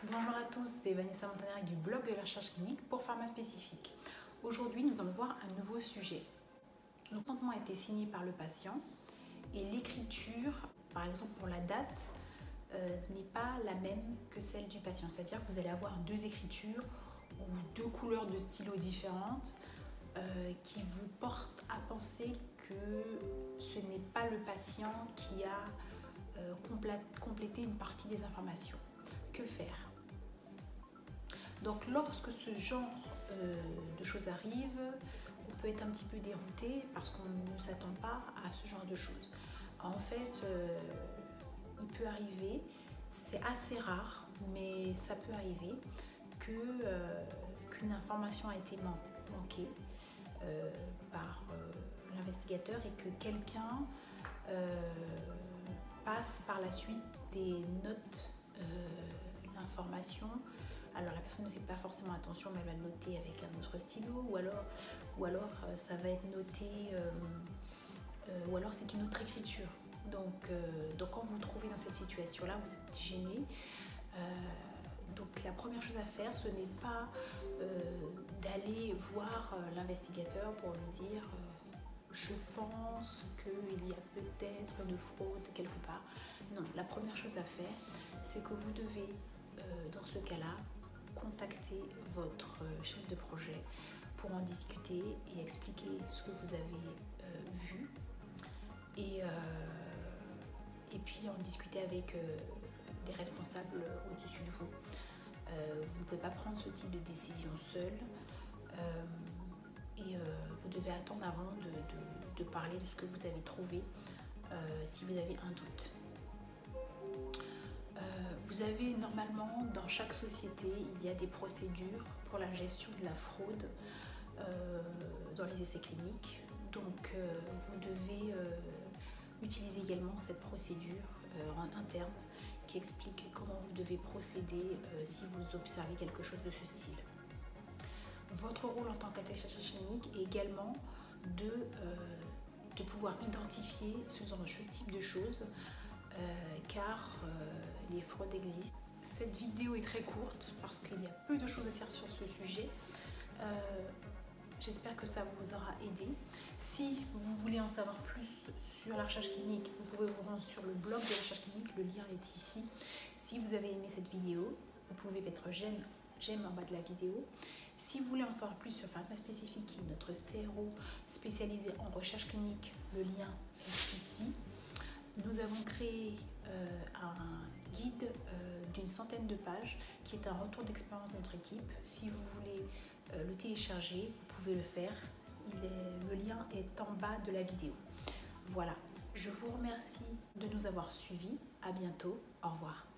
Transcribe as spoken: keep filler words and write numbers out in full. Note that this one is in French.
Bonjour à tous, c'est Vanessa Montanari du blog de la recherche clinique pour Pharma Spécifique. Aujourd'hui, nous allons voir un nouveau sujet. Le consentement a été signé par le patient et l'écriture, par exemple pour la date, euh, n'est pas la même que celle du patient. C'est-à-dire que vous allez avoir deux écritures ou deux couleurs de stylo différentes euh, qui vous portent à penser que ce n'est pas le patient qui a euh, complété une partie des informations. Que faire ? Donc lorsque ce genre euh, de choses arrive, on peut être un petit peu dérouté parce qu'on ne s'attend pas à ce genre de choses. En fait, euh, il peut arriver, c'est assez rare, mais ça peut arriver que, euh, qu'une information a été man manquée euh, par euh, l'investigateur et que quelqu'un euh, passe par la suite des notes euh, l'information. Alors la personne ne fait pas forcément attention, mais elle va le noter avec un autre stylo, ou alors, ou alors euh, ça va être noté, euh, euh, ou alors c'est une autre écriture. Donc, euh, donc quand vous vous trouvez dans cette situation-là, vous êtes gêné. Euh, donc la première chose à faire, ce n'est pas euh, d'aller voir euh, l'investigateur pour lui dire euh, je pense qu'il y a peut-être de fraude quelque part. Non, la première chose à faire, c'est que vous devez, euh, dans ce cas-là, contacter votre chef de projet pour en discuter et expliquer ce que vous avez euh, vu et, euh, et puis en discuter avec euh, les responsables au-dessus de vous. Euh, vous ne pouvez pas prendre ce type de décision seul euh, et euh, vous devez attendre avant de, de, de parler de ce que vous avez trouvé euh, si vous avez un doute. Vous avez normalement, dans chaque société, il y a des procédures pour la gestion de la fraude euh, dans les essais cliniques. Donc, euh, vous devez euh, utiliser également cette procédure euh, en interne qui explique comment vous devez procéder euh, si vous observez quelque chose de ce style. Votre rôle en tant qu'attaché clinique est également de, euh, de pouvoir identifier ce, genre, ce type de choses Euh, car euh, les fraudes existent. Cette vidéo est très courte parce qu'il y a peu de choses à dire sur ce sujet. Euh, J'espère que ça vous aura aidé. Si vous voulez en savoir plus sur la recherche clinique, vous pouvez vous rendre sur le blog de la recherche clinique, le lien est ici. Si vous avez aimé cette vidéo, vous pouvez mettre j'aime j'aime en bas de la vidéo. Si vous voulez en savoir plus sur Pharma Spécifique, notre C R O spécialisé en recherche clinique, le lien est ici. Nous avons créé euh, un guide euh, d'une centaine de pages qui est un retour d'expérience de notre équipe. Si vous voulez euh, le télécharger, vous pouvez le faire. Il est, le lien est en bas de la vidéo. Voilà, je vous remercie de nous avoir suivis. À bientôt. Au revoir.